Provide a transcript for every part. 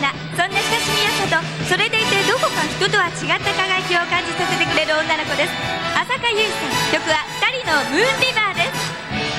な、そんな親しみやすさと、それでいてどこか人とは違った輝きを感じさせてくれる女の子です。浅香唯さん、曲は2人のムーンリバーです。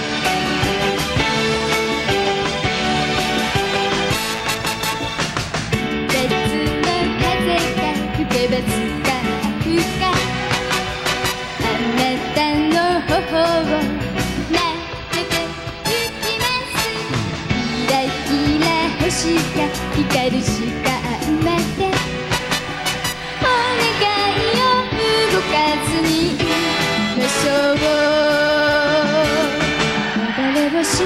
別の風が吹かあなたの頬を撫でてゆきます。キラキラ星が光る時間までお願いを動かずにいましょう。流れ星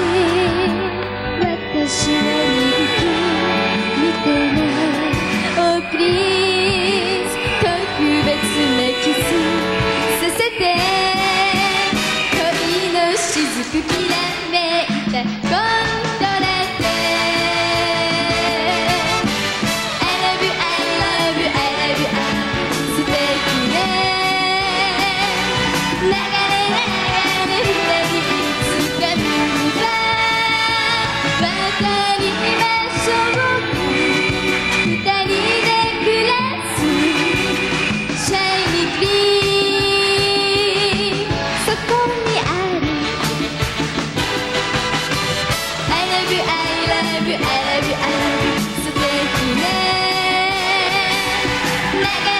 私の人気見てね。Oh please特別なキスさせて。恋の雫きらめいたコントラスト。 I love you I love you I love you 素敵ね。流れ二人つかむば渡りましょう。二人で暮らすシャイニーグリーンそこにある I love you I love you I love you I love you 素敵ね。流れ